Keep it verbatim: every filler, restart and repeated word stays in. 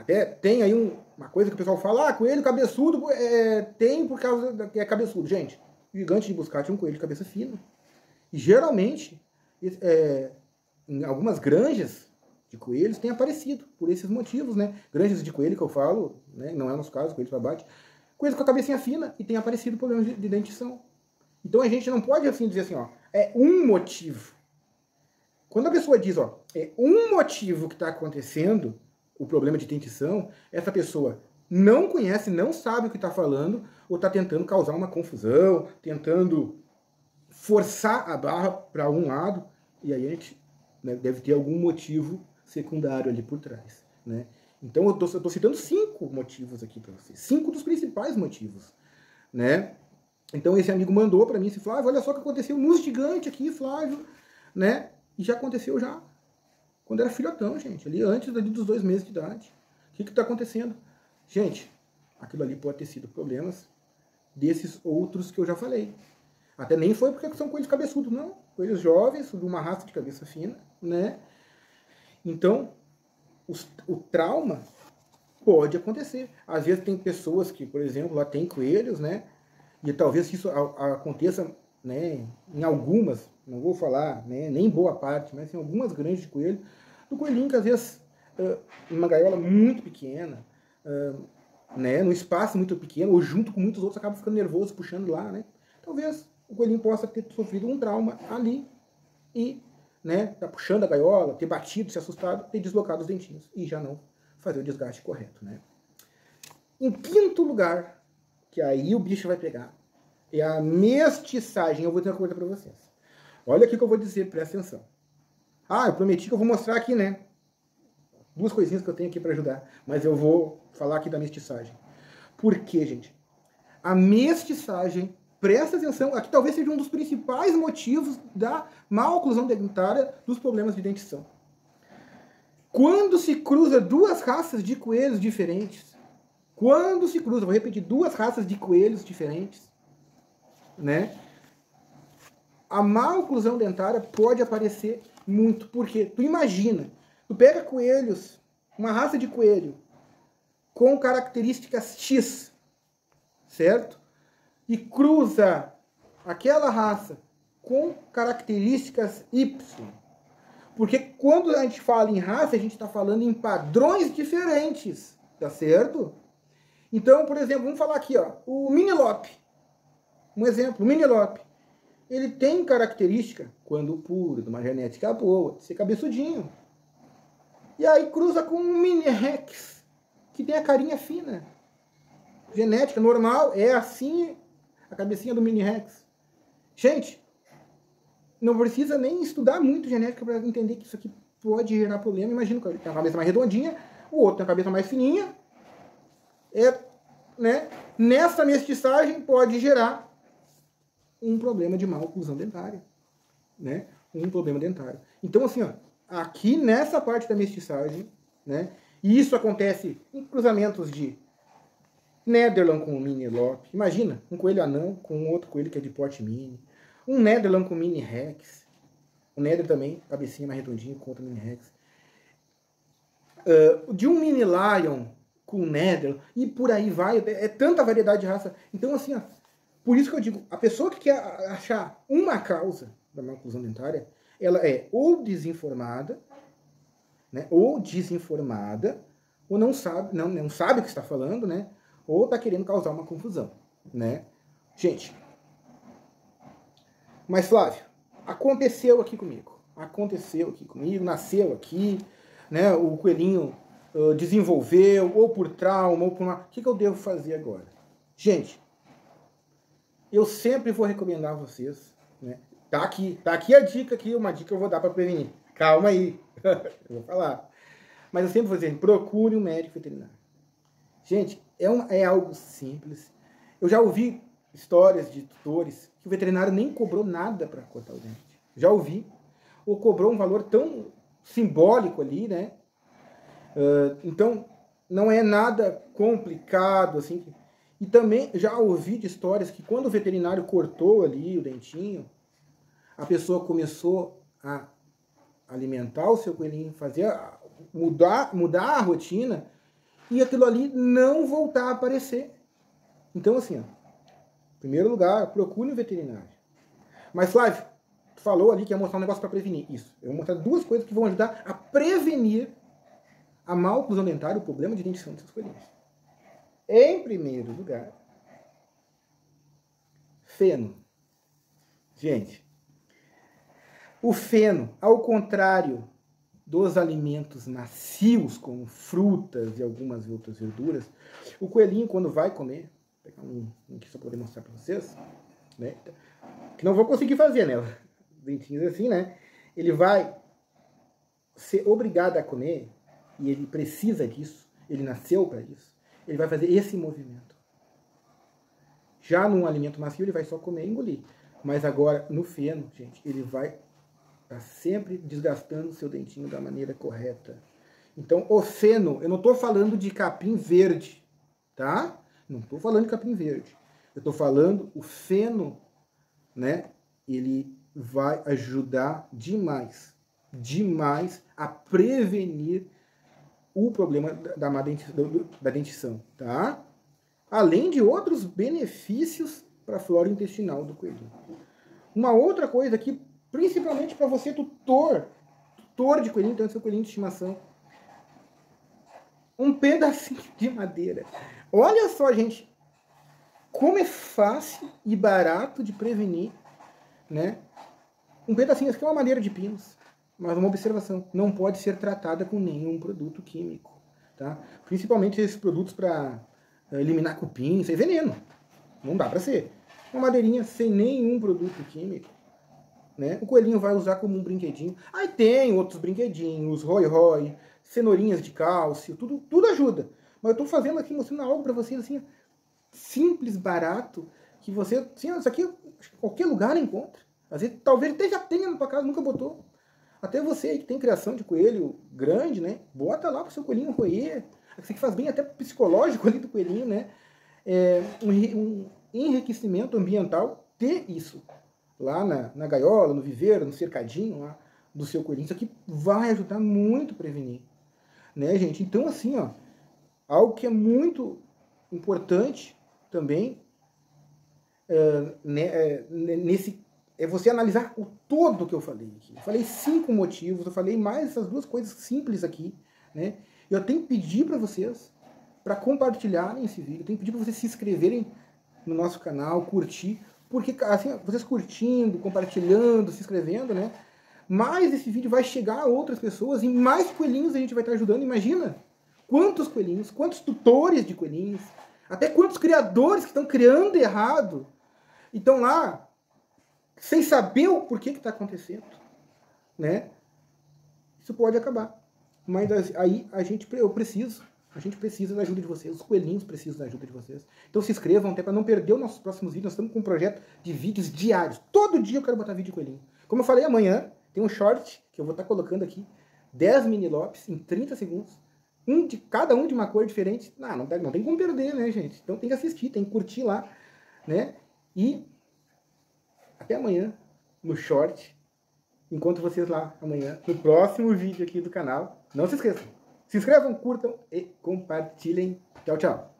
Até tem aí um, uma coisa que o pessoal fala, ah, coelho cabeçudo é, tem por causa que é cabeçudo. Gente, o gigante de Buscati é um coelho de cabeça fina. E geralmente, é, em algumas granjas de coelhos tem aparecido por esses motivos, né? Granjas de coelho que eu falo, né? Não é o nosso caso, coelho para abate, coelhos com a cabecinha fina e tem aparecido problemas de, de dentição. Então a gente não pode assim dizer assim, ó, é um motivo. Quando a pessoa diz, ó, é um motivo que está acontecendo o problema de dentição, essa pessoa não conhece, não sabe o que está falando, ou está tentando causar uma confusão, tentando forçar a barra para um lado, e aí a gente, né, deve ter algum motivo secundário ali por trás, né? Então eu estou citando cinco motivos aqui para vocês, cinco dos principais motivos, né? Então esse amigo mandou para mim, esse Flávio, olha só o que aconteceu no gigante aqui, Flávio, né? E já aconteceu já quando era filhotão, gente, ali antes ali dos dois meses de idade. O que está acontecendo? Gente, aquilo ali pode ter sido problemas desses outros que eu já falei. Até nem foi porque são coelhos cabeçudos, não. Coelhos jovens, de uma raça de cabeça fina, né? Então, os, o trauma pode acontecer. Às vezes tem pessoas que, por exemplo, lá tem coelhos, né? E talvez isso a, a, aconteça, né, em algumas, não vou falar, né, nem boa parte, mas em algumas granjas de coelho, do coelhinho que às vezes, uh, uma gaiola muito pequena, uh, né, num espaço muito pequeno, ou junto com muitos outros, acaba ficando nervoso, puxando lá, né? Talvez o coelhinho possa ter sofrido um trauma ali e, né, tá puxando a gaiola, ter batido, se assustado, ter deslocado os dentinhos e já não fazer o desgaste correto, né? Em quinto lugar, que aí o bicho vai pegar, é a mestiçagem. Eu vou dizer uma coisa para vocês. Olha aqui que eu vou dizer, presta atenção. Ah, eu prometi que eu vou mostrar aqui, né? Duas coisinhas que eu tenho aqui para ajudar, mas eu vou falar aqui da mestiçagem. Por quê, gente? A mestiçagem, presta atenção, aqui talvez seja um dos principais motivos da má oclusão dentária dos problemas de dentição. Quando se cruza duas raças de coelhos diferentes, quando se cruza, vou repetir, duas raças de coelhos diferentes, né? A má oclusão dentária pode aparecer muito, porque tu imagina, tu pega coelhos, uma raça de coelho com características X, certo? E cruza aquela raça com características Y. Porque quando a gente fala em raça, a gente está falando em padrões diferentes, tá certo? Então, por exemplo, vamos falar aqui, ó, o Mini Lope. Um exemplo, o Mini Lope. Ele tem característica, quando puro, de uma genética boa, de ser cabeçudinho. E aí cruza com um Mini Rex, que tem a carinha fina. Genética normal, é assim a cabecinha do Mini Rex. Gente, não precisa nem estudar muito genética para entender que isso aqui pode gerar problema. Imagina, tem uma cabeça mais redondinha, o outro tem uma cabeça mais fininha. É, né? Nessa mestiçagem pode gerar um problema de má oclusão dentária, né? Um problema dentário. Então, assim, ó, aqui nessa parte da mestiçagem, né? E isso acontece em cruzamentos de Nederland com Mini Lope. Imagina, um coelho anão com um outro coelho que é de porte mini. Um Nederland com Mini Rex. O Nederland também, cabecinha mais redondinha, com outro Mini Rex. Uh, de um Mini Lion com Nederland. E por aí vai. É tanta variedade de raça. Então, assim, ó, por isso que eu digo, a pessoa que quer achar uma causa da má oclusão dentária, ela é ou desinformada, né, ou desinformada, ou não sabe, não, não sabe o que está falando, né, ou está querendo causar uma confusão, né. Gente, mas Flávio, aconteceu aqui comigo, aconteceu aqui comigo, nasceu aqui, né, o coelhinho uh, desenvolveu, ou por trauma, ou por uma... O que, que eu devo fazer agora? Gente, eu sempre vou recomendar a vocês, né? Tá aqui, tá aqui a dica aqui, uma dica que eu vou dar para prevenir. Calma aí, eu vou falar. Mas eu sempre vou dizer, procure um médico veterinário. Gente, é, um, é algo simples. Eu já ouvi histórias de tutores que o veterinário nem cobrou nada para cortar o dente. Já ouvi. Ou cobrou um valor tão simbólico ali, né? Uh, então, não é nada complicado, assim. E também já ouvi de histórias que quando o veterinário cortou ali o dentinho, a pessoa começou a alimentar o seu coelhinho, fazer, mudar, mudar a rotina, e aquilo ali não voltar a aparecer. Então, assim, ó, em primeiro lugar, procure um veterinário. Mas, Flávio, tu falou ali que ia mostrar um negócio para prevenir. Isso. Eu vou mostrar duas coisas que vão ajudar a prevenir a má oclusão dentária, o problema de dentição dos seus coelhinhos. Em primeiro lugar, feno. Gente, o feno, ao contrário dos alimentos macios, como frutas e algumas outras verduras, o coelhinho, quando vai comer, vou pegar um aqui só para poder mostrar para vocês, né? Que não vou conseguir fazer, né? Dentinhos assim, né? Ele vai ser obrigado a comer, e ele precisa disso, ele nasceu para isso, ele vai fazer esse movimento. Já num alimento macio, ele vai só comer e engolir. Mas agora, no feno, gente, ele vai estar sempre desgastando o seu dentinho da maneira correta. Então, o feno, eu não estou falando de capim verde, tá? Não estou falando de capim verde. Eu estou falando o feno, né? Ele vai ajudar demais, demais a prevenir o problema da, má dentição, da dentição, tá? Além de outros benefícios para a flora intestinal do coelhinho. Uma outra coisa aqui, principalmente para você, tutor, tutor de coelhinho, então seu coelhinho de estimação, um pedacinho de madeira. Olha só, gente, como é fácil e barato de prevenir, né? Um pedacinho, essa aqui é uma madeira de pinos, mas uma observação, não pode ser tratada com nenhum produto químico, tá? Principalmente esses produtos para eliminar cupim, isso é veneno, não dá para ser. Uma madeirinha sem nenhum produto químico, né? O coelhinho vai usar como um brinquedinho. Aí tem outros brinquedinhos, rói-rói, cenourinhas de cálcio, tudo, tudo ajuda. Mas eu estou fazendo aqui, mostrando algo para vocês assim, simples, barato, que você, assim, isso aqui qualquer lugar encontra. Às vezes, talvez até já tenha na tua casa, nunca botou. Até você aí que tem criação de coelho grande, né? Bota lá pro seu coelhinho roer. Isso aqui faz bem até pro psicológico ali do coelhinho, né? É, um, um enriquecimento ambiental ter isso lá na, na gaiola, no viveiro, no cercadinho lá do seu coelhinho. Isso aqui vai ajudar muito a prevenir, né, gente? Então, assim, ó, algo que é muito importante também é, né, é, nesse é você analisar o todo que eu falei aqui. Eu falei cinco motivos, eu falei mais essas duas coisas simples aqui, né? Eu tenho que pedir para vocês para compartilharem esse vídeo, eu tenho que pedir para vocês se inscreverem no nosso canal, curtir, porque assim, vocês curtindo, compartilhando, se inscrevendo, né? Mais esse vídeo vai chegar a outras pessoas e mais coelhinhos a gente vai estar ajudando. Imagina quantos coelhinhos, quantos tutores de coelhinhos, até quantos criadores que estão criando errado e estão lá sem saber o porquê que está acontecendo, né? Isso pode acabar. Mas aí a gente, eu preciso, a gente precisa da ajuda de vocês, os coelhinhos precisam da ajuda de vocês. Então se inscrevam até para não perder os nossos próximos vídeos. Nós estamos com um projeto de vídeos diários. Todo dia eu quero botar vídeo de coelhinho. Como eu falei, amanhã tem um short que eu vou estar colocando aqui, dez mini lopes em trinta segundos. Um de, cada um de uma cor diferente. Não, não, não tem como perder, né, gente? Então tem que assistir, tem que curtir lá, né? E até amanhã, no short. Encontro vocês lá amanhã, no próximo vídeo aqui do canal. Não se esqueçam. Se inscrevam, curtam e compartilhem. Tchau, tchau.